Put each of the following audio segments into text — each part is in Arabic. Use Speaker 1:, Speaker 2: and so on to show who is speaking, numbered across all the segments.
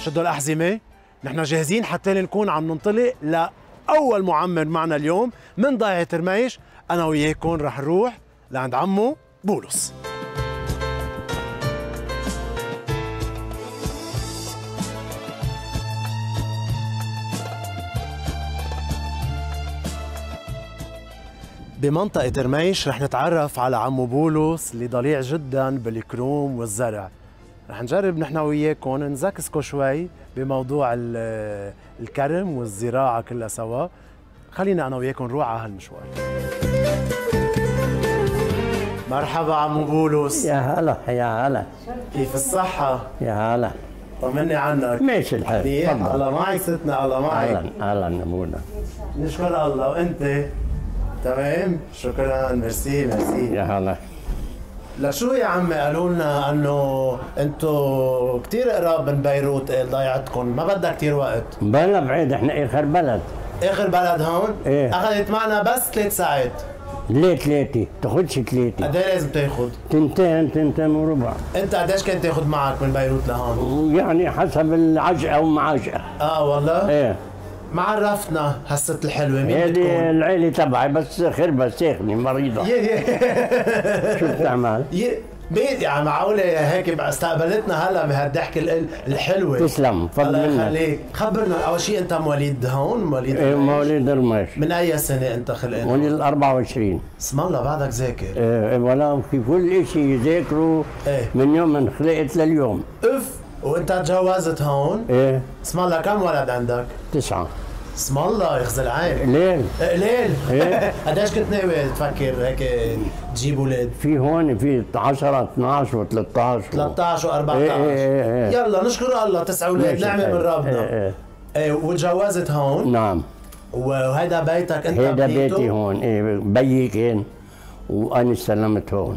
Speaker 1: شدوا الأحزمة، نحن جاهزين حتى نكون عم ننطلق لأول معمر معنا اليوم من ضيعة رميش. أنا وياكم رح نروح لعند عمو بولس. بمنطقة رميش رح نتعرف على عمو بولس اللي ضليع جدا بالكروم والزرع. رح نجرب نحن وياكم نزكسكو شوي بموضوع الكرم والزراعة كلها سوا. خلينا أنا وياكم نروح على هالمشوار. مرحبا عمو بولس.
Speaker 2: يا هلا يا هلا.
Speaker 1: كيف الصحة؟
Speaker 2: يا هلا.
Speaker 1: طمني عنك.
Speaker 2: ماشي الحال.
Speaker 1: تفضل. الله معك ستنا، الله معك.
Speaker 2: اهلا اهلا نمونا.
Speaker 1: نشكر الله. وأنت؟ تمام؟ شكرا، ميرسي ميرسي.
Speaker 2: يا هلا.
Speaker 1: لشو يا عمي قالوا لنا انه انتو كثير قراب من بيروت ضيعتكم، ما بدها كثير وقت.
Speaker 2: بلا بعيد، احنا اخر بلد.
Speaker 1: اخر بلد هون؟
Speaker 2: ايه.
Speaker 1: اخذت معنا بس 3 ساعات.
Speaker 2: ليه 3؟ تاخذش 3.
Speaker 1: قد ايه لازم تاخذ؟
Speaker 2: تنتين وربع.
Speaker 1: انت قديش كنت تاخذ معك من بيروت لهون؟
Speaker 2: يعني حسب العجقه ومعجقه.
Speaker 1: والله؟
Speaker 2: ايه.
Speaker 1: ما عرفتنا هالست الحلوه مين
Speaker 2: هذه
Speaker 1: بتكون؟
Speaker 2: العيله تبعي، بس خربة ساخنه مريضه. شو بتعمل؟
Speaker 1: بيت يعني معقوله هيك استقبلتنا هلا بهالضحكه الحلوه.
Speaker 2: تسلم، فضل
Speaker 1: الله
Speaker 2: منك.
Speaker 1: يخليك. خبرنا اول شيء، انت مواليد هون؟ مواليد
Speaker 2: ايه مواليد رميش.
Speaker 1: من اي سنه انت خلقان؟
Speaker 2: مواليد 24.
Speaker 1: اسم الله بعدك ذاكر.
Speaker 2: ايه ولا في كل شيء يذاكروا.
Speaker 1: ايه.
Speaker 2: من يوم من خلقت لليوم.
Speaker 1: اف. وانت تجوزت هون؟
Speaker 2: ايه.
Speaker 1: اسم الله كم ولد عندك؟
Speaker 2: 9.
Speaker 1: اسم الله يخزي العين.
Speaker 2: ليل.
Speaker 1: ليل.
Speaker 2: إيه؟
Speaker 1: قديش كنت ناوي تفكر هيك تجيب اولاد؟
Speaker 2: في هون في 10 12 و13
Speaker 1: 13 و14.
Speaker 2: إيه.
Speaker 1: يلا نشكر الله، 9 اولاد نعمه من ربنا.
Speaker 2: ايه.
Speaker 1: ايه. وتجوزت هون؟
Speaker 2: نعم.
Speaker 1: وهيدا بيتك انت؟
Speaker 2: هيدا بيتي هون. ايه بيي كان وانا استلمت هون.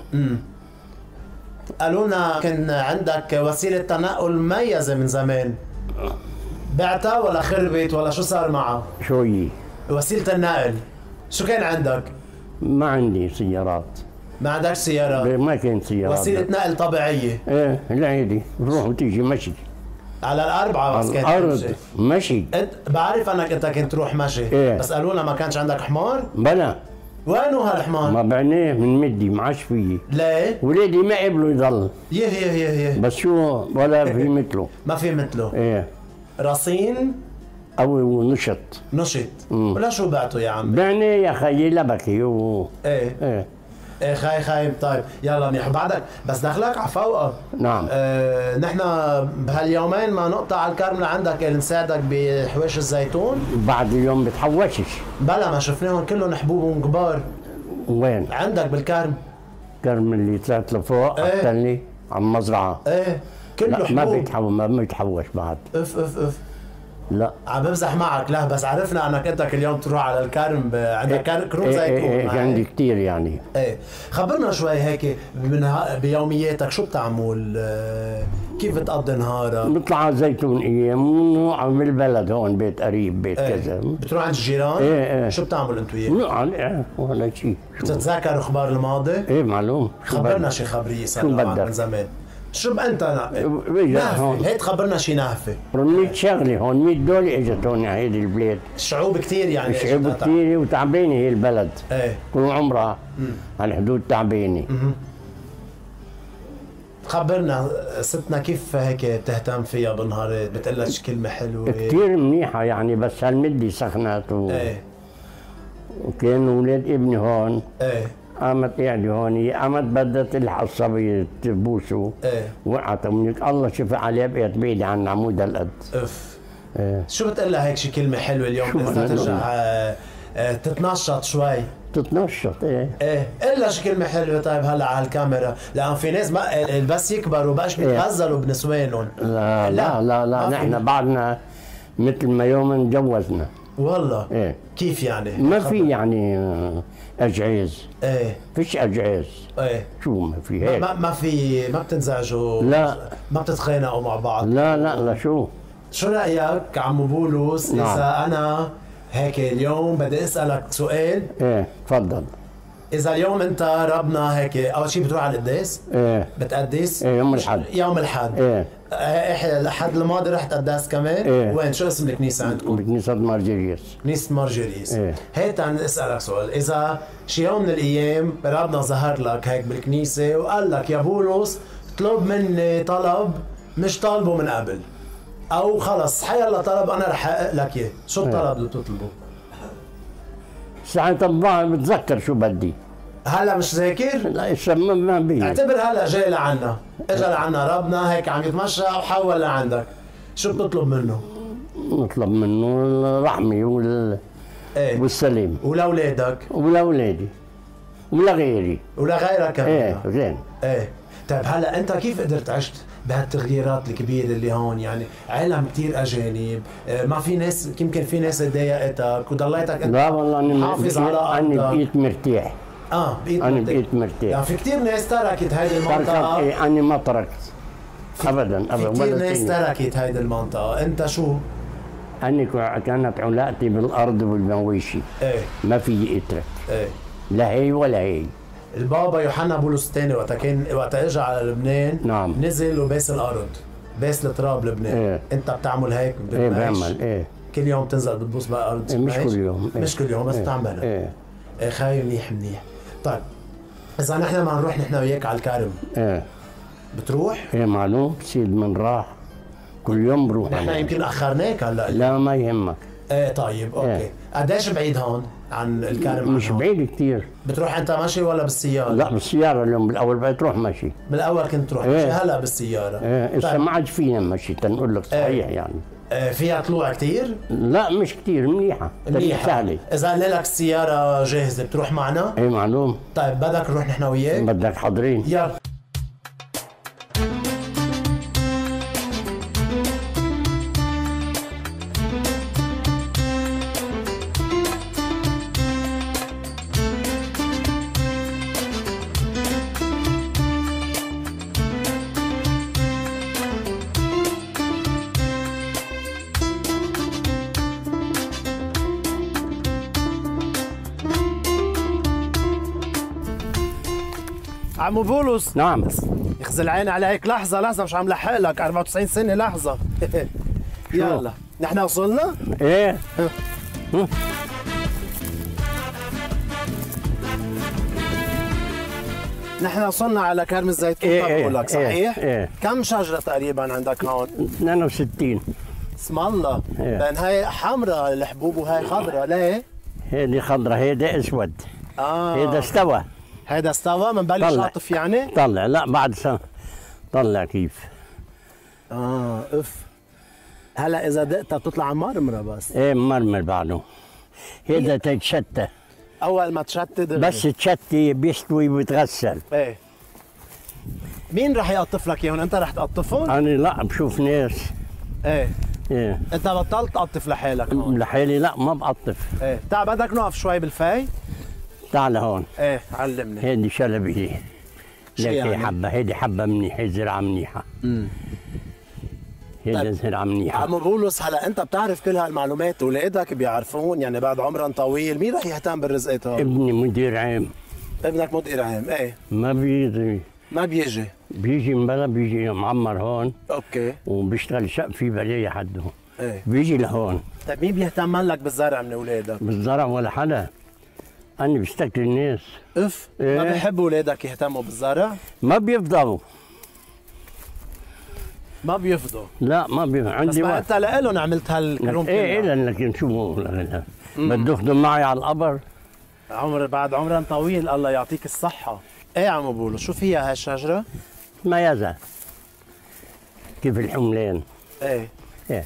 Speaker 1: قالوا لنا كان عندك وسيله تنقل مميزه من زمان، بعتها ولا خربت ولا شو صار معها؟
Speaker 2: شو هي؟
Speaker 1: وسيله النقل شو كان عندك؟
Speaker 2: ما عندي سيارات.
Speaker 1: ما عندك سيارات؟
Speaker 2: ما كان سيارات.
Speaker 1: وسيله نقل طبيعيه؟
Speaker 2: ايه العادي، بروح وتيجي مشي.
Speaker 1: على الاربعه بس كانت
Speaker 2: الارض مشي.
Speaker 1: بعرف انك انت كنت تروح مشي.
Speaker 2: إيه؟
Speaker 1: بس قالوا لنا ما كانش عندك حمار؟
Speaker 2: بلا.
Speaker 1: وينه هالحمار؟
Speaker 2: ما بعناه من مدي ما عادش فيي.
Speaker 1: ليه؟
Speaker 2: ولادي ما قبلوا يضل.
Speaker 1: يه
Speaker 2: بس شو ولا في مثله.
Speaker 1: ما في مثله.
Speaker 2: ايه.
Speaker 1: رصين
Speaker 2: قوي ونشط.
Speaker 1: نشط. ولا شو بعته يا عم؟
Speaker 2: بعني يا خيي لبكي
Speaker 1: ايه. ايه خايب. طيب يلا منيح. بعدك بس دخلك على فوقه.
Speaker 2: نعم.
Speaker 1: نحن بهاليومين ما نقطع على الكرم لعندك نساعدك بحواش الزيتون.
Speaker 2: بعد اليوم بتحوشش.
Speaker 1: بلا ما شفناهم كلهم حبوبهم كبار.
Speaker 2: وين؟
Speaker 1: عندك بالكرم.
Speaker 2: كرم اللي طلعت لفوق قتلني على المزرعه.
Speaker 1: ايه كله حبوب.
Speaker 2: ما بيتحوش بعد.
Speaker 1: اف.
Speaker 2: لا
Speaker 1: عم بمزح معك. لا بس عرفنا انك انت كل يوم تروح على الكرم عندك كروم زيتون.
Speaker 2: ايه عندي كثير يعني.
Speaker 1: ايه. خبرنا شوي هيك بيومياتك شو بتعمل؟ كيف بتقضي نهارك؟
Speaker 2: بطلع على الزيتون ايام ونوقع من البلد هون بيت قريب بيت كذا.
Speaker 1: بتروح عند الجيران؟
Speaker 2: ايه.
Speaker 1: شو بتعمل انت وياه؟
Speaker 2: نوقع ولا شيء.
Speaker 1: بتتذاكر اخبار الماضي؟
Speaker 2: ايه معلوم.
Speaker 1: خبرنا شي خبريه صار من زمان. شو انت نهفه؟ هيك خبرنا شي نهفه.
Speaker 2: 100 شغله هون، 100 دولة اجت هون على هيدي البلاد.
Speaker 1: الشعوب كثير يعني.
Speaker 2: الشعوب كثير وتعبانه هي البلد.
Speaker 1: ايه.
Speaker 2: كل عمرها على الحدود تعبانه.
Speaker 1: خبرنا ستنا كيف هيك بتهتم فيها بالنهار، بتقول لك كلمه حلوه؟
Speaker 2: كثير منيحه يعني، بس هالمدي سخنت
Speaker 1: ايه.
Speaker 2: وكان اولاد ابني هون.
Speaker 1: ايه.
Speaker 2: قامت قاعده هون، قامت بدها تلحق الصبي تبوسه.
Speaker 1: ايه.
Speaker 2: وقعت منك الله شفى عليها، بقيت بعيده عن عمود هالقد.
Speaker 1: اف.
Speaker 2: ايه.
Speaker 1: شو بتقول لها هيك شي كلمه حلوه اليوم بدها ترجع تتنشط شوي؟
Speaker 2: تتنشط. ايه
Speaker 1: الا شي كلمه حلوه. طيب هلا على الكاميرا، لان في ناس ما بس يكبروا بقاش بيتغزلوا بنسوانهم.
Speaker 2: لا نحن بعدنا مثل ما يوم تجوزنا.
Speaker 1: والله.
Speaker 2: ايه.
Speaker 1: كيف يعني؟
Speaker 2: ما في يعني اجعاز.
Speaker 1: ايه.
Speaker 2: فيش اجعاز.
Speaker 1: ايه.
Speaker 2: شو ما في هيك؟
Speaker 1: ما بتنزعجوا؟
Speaker 2: لا.
Speaker 1: ما بتتخانقوا مع بعض؟
Speaker 2: لا
Speaker 1: شو رايك عمو بولس؟
Speaker 2: نعم.
Speaker 1: اذا انا هيك اليوم بدي اسالك سؤال.
Speaker 2: ايه تفضل.
Speaker 1: اذا اليوم انت ربنا هيك اول شيء بتروح على القداس؟
Speaker 2: ايه
Speaker 1: بتقدس؟
Speaker 2: ايه يوم الحد.
Speaker 1: يوم الحد.
Speaker 2: ايه
Speaker 1: الحد الماضي رحت قداس كمان؟
Speaker 2: ايه.
Speaker 1: وين شو اسم الكنيسه عندكم؟
Speaker 2: بكنيسة مارجريس.
Speaker 1: كنيسة مارجريس.
Speaker 2: ايه.
Speaker 1: هيك تعال اسالك سؤال، اذا شي يوم من الايام ربنا ظهر لك هيك بالكنيسه وقال لك يا بولس اطلب مني طلب مش طالبه من قبل، او خلص حيلا طلب انا رح احقق لك اياه، شو الطلب اللي بتطلبه؟
Speaker 2: ساعة الله بتذكر شو بدي.
Speaker 1: هلا مش ذاكر؟
Speaker 2: لا الشمام ما بيه.
Speaker 1: اعتبر هلا جاي لعنا، اجى لعنا ربنا هيك عم يتمشى وحول لعندك، شو بتطلب منه؟
Speaker 2: نطلب منه الرحمة
Speaker 1: ايه
Speaker 2: والسلام
Speaker 1: ولاولادك
Speaker 2: ولأولادي ولغيري
Speaker 1: ولغيرك كمان.
Speaker 2: ايه زين.
Speaker 1: ايه طيب هلا انت كيف قدرت عشت بهالتغييرات الكبيره اللي هون؟ يعني عالم كثير اجانب، ما في ناس يمكن في ناس ضايقتك وضليتك انت
Speaker 2: لا والله
Speaker 1: محافظ على
Speaker 2: أنا
Speaker 1: ارضك.
Speaker 2: بقيت مرتاح.
Speaker 1: بقيت
Speaker 2: أنا
Speaker 1: مرتاح.
Speaker 2: بقيت مرتاح.
Speaker 1: يعني في كثير ناس تركت هيدي
Speaker 2: تركت
Speaker 1: المنطقه.
Speaker 2: إيه أنا ما تركت أبدا
Speaker 1: في
Speaker 2: أبدا
Speaker 1: كثير
Speaker 2: ولا
Speaker 1: ناس
Speaker 2: شيء.
Speaker 1: تركت هيدي المنطقه، انت شو؟
Speaker 2: أنا كانت علاقتي بالأرض والمواشي.
Speaker 1: ايه
Speaker 2: ما في اترك
Speaker 1: ايه
Speaker 2: لا هي ولا هي.
Speaker 1: البابا يوحنا بولس الثاني وقت اجى على لبنان
Speaker 2: نعم.
Speaker 1: نزل وباس الارض، باس التراب لبنان.
Speaker 2: إيه.
Speaker 1: انت بتعمل هيك
Speaker 2: ايه
Speaker 1: بالمعيش؟
Speaker 2: بعمل ايه.
Speaker 1: كل يوم تنزل بتبوس بالارض؟
Speaker 2: إيه مش
Speaker 1: معيش؟
Speaker 2: كل يوم. إيه.
Speaker 1: مش كل يوم بس
Speaker 2: إيه.
Speaker 1: بتعملها.
Speaker 2: ايه
Speaker 1: ايه خاي منيح منيح. طيب اذا نحن ما نروح نحن وياك على الكرم
Speaker 2: ايه
Speaker 1: بتروح؟
Speaker 2: ايه معلوم سيد من راح كل يوم بروح.
Speaker 1: نحن
Speaker 2: أنا.
Speaker 1: يمكن اخرناك هلا.
Speaker 2: لا ما يهمك.
Speaker 1: ايه طيب اوكي.
Speaker 2: إيه.
Speaker 1: قديش بعيد هون عن الكرم؟
Speaker 2: مش
Speaker 1: عن هون؟
Speaker 2: بعيد كثير.
Speaker 1: بتروح انت ماشي ولا بالسياره؟
Speaker 2: لا بالسيارة اليوم بالاول بتروح ماشي.
Speaker 1: بالاول كنت تروح
Speaker 2: إيه.
Speaker 1: ماشي، هلا بالسياره.
Speaker 2: ايه هسه
Speaker 1: طيب.
Speaker 2: ما عاد فينا ماشي تنقول لك صحيح
Speaker 1: إيه.
Speaker 2: يعني.
Speaker 1: فيها طلوع كثير؟
Speaker 2: لا مش كثير منيحة.
Speaker 1: منيحة.
Speaker 2: سهلة.
Speaker 1: إذا قال لك السيارة جاهزة بتروح معنا؟
Speaker 2: ايه معلوم.
Speaker 1: طيب بدك نروح نحن وياك؟
Speaker 2: بدك حاضرين.
Speaker 1: يلا. عمو بولس
Speaker 2: نعم.
Speaker 1: يخزي العين عليك، لحظة لحظة مش عم لحق لك 94 سنة لحظة. يلا نحن وصلنا؟
Speaker 2: ايه
Speaker 1: نحن وصلنا على كرم الزيتون.
Speaker 2: إيه
Speaker 1: بقول لك صحيح؟
Speaker 2: إيه.
Speaker 1: كم شجرة تقريبا عندك هون؟
Speaker 2: 62.
Speaker 1: اسم الله.
Speaker 2: إيه.
Speaker 1: لأن هاي حمراء الحبوب وهاي خضراء، ليه؟
Speaker 2: هيدي خضرة هيدي اسود. هيدا استوى.
Speaker 1: هيدا استوى بنبلش
Speaker 2: طلع.
Speaker 1: شاطف يعني؟
Speaker 2: طلع لا بعد سنة. طلع كيف.
Speaker 1: اف هلا إذا دقتها بتطلع مرمرة بس.
Speaker 2: ايه مرمر بعده. هيدا تتشتى.
Speaker 1: أول ما تشتت
Speaker 2: بس تشتي بيستوي ويتغسل.
Speaker 1: ايه. مين رح يقطف لك اياهم؟ انت رح تقطفهم؟
Speaker 2: انا لا بشوف ناس.
Speaker 1: ايه.
Speaker 2: ايه
Speaker 1: انت بطلت تقطف لحالك هون؟
Speaker 2: لحالي لا ما بقطف.
Speaker 1: ايه. تعال بدك نقف شوي بالفاي؟
Speaker 2: تعال هون.
Speaker 1: ايه علمني.
Speaker 2: هيدي شلبي.
Speaker 1: شو
Speaker 2: لك
Speaker 1: يعني؟
Speaker 2: حبة هيدي حبة منيحة زرعة منيحة. هيدا
Speaker 1: طيب.
Speaker 2: زرعة منيحة.
Speaker 1: عمو بولس هلا انت بتعرف كل هالمعلومات، اولادك بيعرفون يعني بعد عمر طويل، مين رح يهتم بالرزقات هون؟
Speaker 2: ابني مدير عام.
Speaker 1: ابنك مدير عام، ايه.
Speaker 2: ما بيجي.
Speaker 1: ما بيجي.
Speaker 2: بيجي مبلا بيجي معمر هون
Speaker 1: اوكي.
Speaker 2: وبيشتغل شق في بلاية حده.
Speaker 1: ايه.
Speaker 2: بيجي لهون.
Speaker 1: طيب مين بيهتم لك بالزرع من اولادك؟
Speaker 2: بالزرع ولا حدا. أنا بشتكي الناس.
Speaker 1: اف
Speaker 2: إيه.
Speaker 1: ما بيحبوا اولادك يهتموا بالزرع؟
Speaker 2: ما بيفضلوا.
Speaker 1: ما بيفضوا.
Speaker 2: لا ما بيفضلوا
Speaker 1: بس
Speaker 2: عندي
Speaker 1: ما
Speaker 2: وقت.
Speaker 1: انت لهم عملت هالكروم
Speaker 2: ايه ايه
Speaker 1: كلها.
Speaker 2: لانك شو بده يخدم معي على القبر.
Speaker 1: بعد عمر طويل الله يعطيك الصحة. ايه عمو بولس شو فيها هالشجرة؟
Speaker 2: ميزة كيف الحملان.
Speaker 1: ايه.
Speaker 2: ايه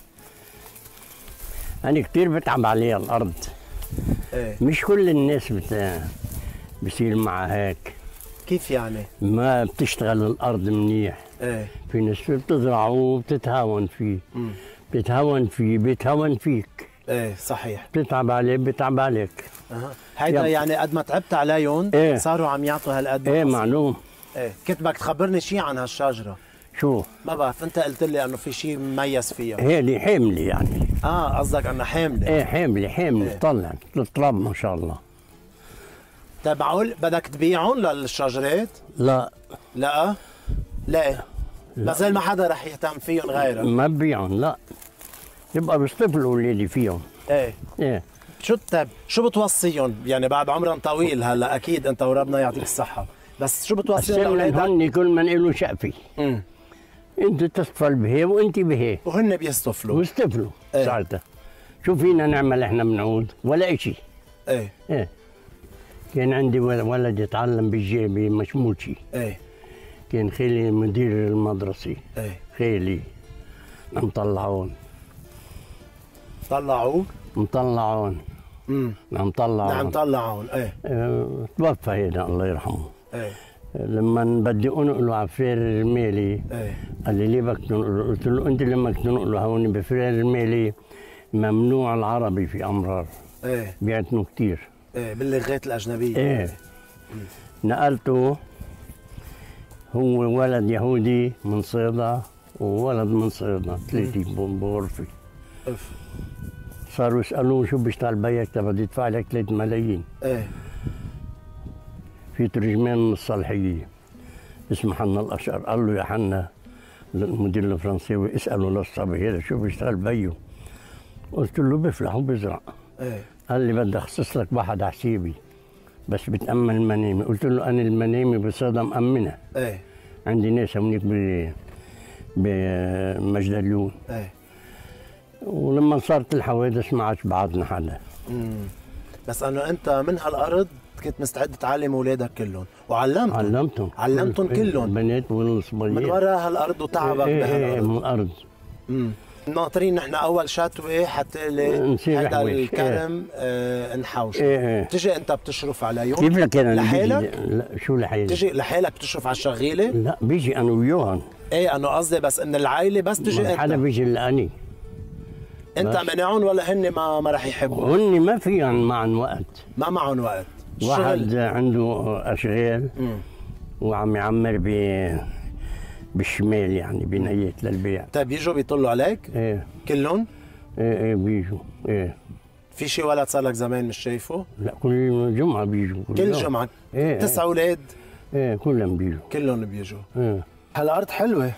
Speaker 2: أنا كتير بتعب عليها الأرض.
Speaker 1: ايه.
Speaker 2: مش كل الناس بصير معها هيك.
Speaker 1: كيف يعني؟
Speaker 2: ما بتشتغل الأرض منيح.
Speaker 1: ايه.
Speaker 2: في ناس بتزرع وبتتهاون فيه. بتتهاون فيه بيتهاون فيك.
Speaker 1: ايه صحيح.
Speaker 2: بتتعب عليه بتتعب عليك.
Speaker 1: هيدا
Speaker 2: يلا.
Speaker 1: يعني قد ما تعبت عليهم
Speaker 2: إيه.
Speaker 1: صاروا عم يعطوا هالقد.
Speaker 2: ايه معلوم.
Speaker 1: ايه. كنت بدك تخبرني شيء عن هالشجرة.
Speaker 2: شو؟
Speaker 1: ما بعرف، انت قلت لي انه في شيء مميز فيها.
Speaker 2: هيدي حاملة يعني.
Speaker 1: قصدك انها حاملة.
Speaker 2: ايه حاملة
Speaker 1: إيه.
Speaker 2: طلع التراب ما شاء الله.
Speaker 1: طيب معقول بدك تبيعهم للشجرات؟
Speaker 2: لا
Speaker 1: لا ليه؟ بس ما حدا رح يهتم فيهم غيرك.
Speaker 2: ما ببيعهم لا، يبقى بيصطفلوا اللي فيهم.
Speaker 1: ايه
Speaker 2: ايه
Speaker 1: طيب شو بتوصيهم؟ يعني بعد عمرهم طويل هلا اكيد انت وربنا يعطيك الصحة، بس شو بتوصيهم لاولادك؟
Speaker 2: هن كل من له شقفة. انت تصطفل بهي وانت بهي
Speaker 1: وهن بيصطفلوا
Speaker 2: ويصطفلوا. ساعتها شو فينا نعمل احنا بنعود؟ ولا شيء. ايه كان عندي ولد يتعلم بمشموشي. كان خيلي مدير المدرسة. خيلي مطلعون.
Speaker 1: طلعوك؟
Speaker 2: مطلعون.
Speaker 1: مطلعون.
Speaker 2: توفى هيدا الله يرحمه. لما بدي انقله على فرير المالي قال لي ليه بدك تنقله؟ قلت له انت لما تنقله هون بفرير المالي ممنوع العربي في امرار. بيعتنوا كثير.
Speaker 1: باللغات الاجنبيه.
Speaker 2: نقلته هو ولد يهودي من صيدا وولد من صيدا، ثلاثه بغرفه. صاروا يسالوه شو بيشتغل بيك؟ بدي ادفع لك 3 ملايين. في ترجمان من الصالحيه اسمه حنا الاشقر، قال له يا حنا المدير الفرنساوي اسالوا للصبي هذا شو بيشتغل بيه؟ قلت له بفلح وبزرع. قال لي بدي اخصص لك واحد على حسابي بس بتامن المنامه. قلت له انا المنامه بصيدا مامنه. عندي ناس هونيك بمجدليون. ولما صارت الحوادث ما عادش بعدنا حدا.
Speaker 1: بس انه انت من هالارض كنت مستعد تعلم اولادك كلهم علمتهم كلهم
Speaker 2: البنات والصبيان
Speaker 1: من وراء هالارض وتعبك بهالارض.
Speaker 2: من الارض.
Speaker 1: ناطرين نحن اول شتوه حتى هذا الكرم نحوشه. تجي انت بتشرف عليهم
Speaker 2: كيف لك انا
Speaker 1: لحالك؟
Speaker 2: لا شو لحالك؟
Speaker 1: تجي لحالك بتشرف على الشغيله؟
Speaker 2: لا بيجي انا وياهم.
Speaker 1: انا قصدي بس ان العائله بس تجي انت.
Speaker 2: حدا بيجي الا اني.
Speaker 1: انت منعهم ولا هن ما رح يحبوا؟
Speaker 2: هن ما فيهم معهم وقت.
Speaker 1: ما معهم وقت.
Speaker 2: واحد عنده اشغال وعم يعمر بالشمال يعني بنيات للبيع.
Speaker 1: طيب بيجوا بيطلوا عليك؟ كلهم؟
Speaker 2: ايه بيجوا.
Speaker 1: في شي ولد صار لك زمان مش شايفه؟
Speaker 2: لا كل جمعة بيجوا.
Speaker 1: كل جمعة؟ 9 اولاد؟
Speaker 2: كلهم بيجوا.
Speaker 1: كلهم بيجوا. هالارض حلوة.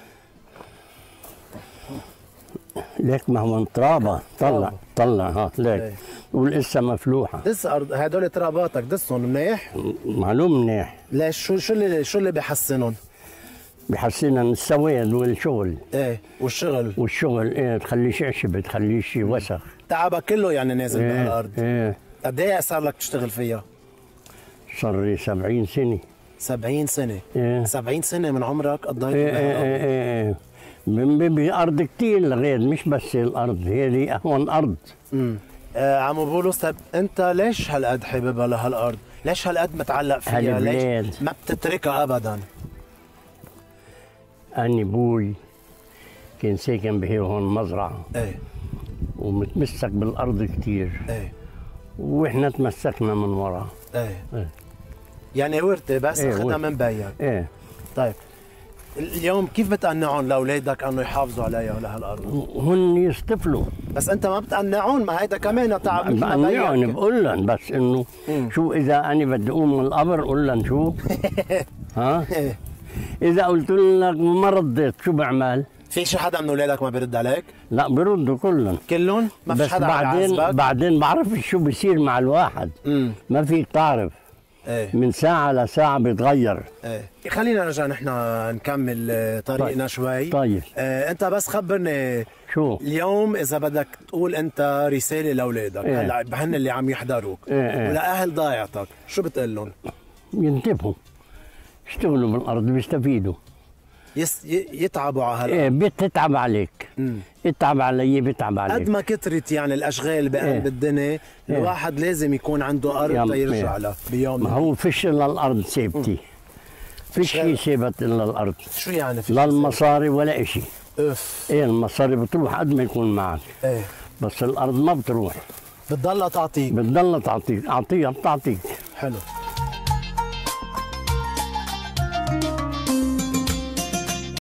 Speaker 2: ليك ما هو ترابة. طلع ها ليك ولسه مفلوحة.
Speaker 1: دس ارض هدول تراباتك دسهم منيح؟
Speaker 2: معلوم منيح.
Speaker 1: ليش شو اللي بيحسنهم؟
Speaker 2: بحسنا السواد والشغل.
Speaker 1: والشغل
Speaker 2: تخليش عشب تخليش وسخ.
Speaker 1: تعبك كله يعني نازل بهالارض. قد ايه صار لك تشتغل فيها؟
Speaker 2: صار لي 70 سنة.
Speaker 1: 70 سنة؟ 70 سنة من عمرك قضيت
Speaker 2: بهالارض. بأرض كثير لغير مش بس الأرض، هذه أهون أرض.
Speaker 1: عمو بولس طيب أنت ليش هالقد حاببها لهالأرض؟ ليش هالقد متعلق فيها؟ ليش ما بتتركها أبداً؟
Speaker 2: أني بوي كان ساكن بهي هون مزرعة. ومتمسك بالأرض كثير. وإحنا تمسكنا من وراء.
Speaker 1: يعني ورثة بس أخذها من بيك. طيب اليوم كيف بتقنعهم لاولادك انه يحافظوا عليها لهالارض؟
Speaker 2: هن يصطفلوا.
Speaker 1: بس انت ما بتقنعون، ما هيدا كمان تعب مثل ما
Speaker 2: بقنعهم بقول لهم بس انه شو اذا انا بدي اقوم من القبر قول لهم شو؟ ها؟ اذا قلت لك ما رديت شو بعمل؟
Speaker 1: في شي حدا من اولادك ما بيرد عليك؟
Speaker 2: لا بيردوا كلهم.
Speaker 1: كلهم؟ ما فيش حدا
Speaker 2: بعدين بعرف شو بصير مع الواحد. ما فيك تعرف. من ساعة لساعة بيتغير.
Speaker 1: خلينا نرجع نحن نكمل طريقنا شوي.
Speaker 2: طيب
Speaker 1: انت بس خبرني
Speaker 2: شو
Speaker 1: اليوم اذا بدك تقول انت رسالة لاولادك هلا بهن اللي عم يحضروك ولاهل ضايعتك، شو بتقول لهم؟
Speaker 2: ينتبهوا، يشتغلوا بالارض بيستفيدوا.
Speaker 1: يتعبوا على هلا.
Speaker 2: بتتعب عليك. اتعب علي بتعب عليك.
Speaker 1: قد ما كترت يعني الاشغال بقلب الدنيا الواحد لازم يكون عنده ارض تيرجع لها بيوم.
Speaker 2: ما هو فيش الا الارض ثابته. فيش شيء ثابت الا الارض.
Speaker 1: شو يعني فيش؟
Speaker 2: لا المصاري ولا شيء.
Speaker 1: اف
Speaker 2: المصاري بتروح قد ما يكون معك. بس الارض ما بتروح.
Speaker 1: بتضلها تعطيك.
Speaker 2: بتضلها تعطيك، اعطيها بتعطيك.
Speaker 1: حلو.